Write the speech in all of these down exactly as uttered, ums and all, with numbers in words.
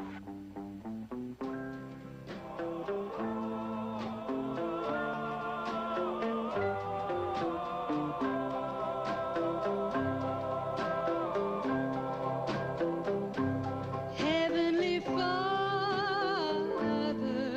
Heavenly Father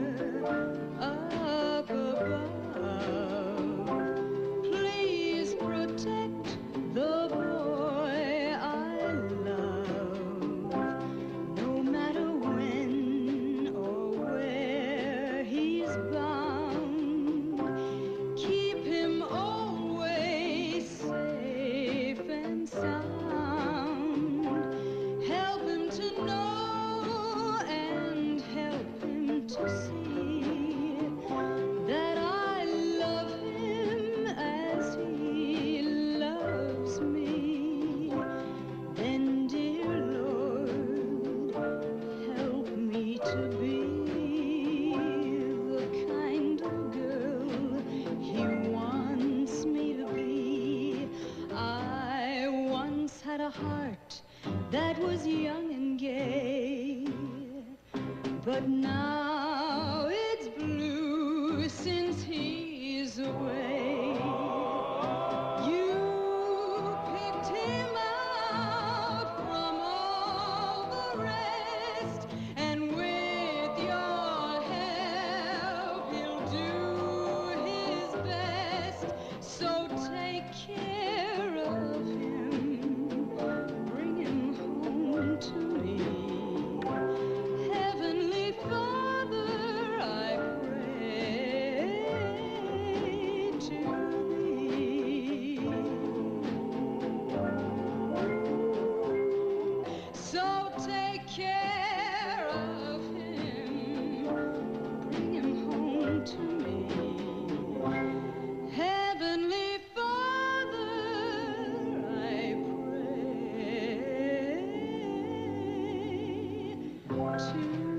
up above, please protect the boy I love. No matter when or where he's bound, keep him always safe and sound. Help him to know and help him to see that I love him as he loves me. Then, dear Lord, help me to be the kind of girl he wants me to be. I once had a heart that was young and gay, but now it's blue since he's away. You picked him out from all the rest, and with your help he'll do his best. So take care of him, bring him home to me. Heavenly Father, I pray to thee. So take care of him, bring him home to me. Heavenly Father, I pray to